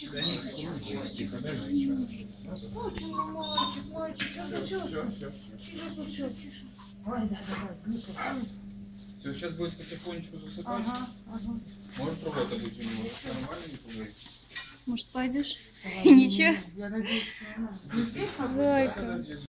Да нет, тихо, подожди. Мальчик, все. Тише. Ой, давай, слушай. Все, сейчас будет потихонечку засыпать. Ага. Может, работа быть у него. Нормально не пугает? Может, пойдешь? Ничего. Я надеюсь, что она. Зайка.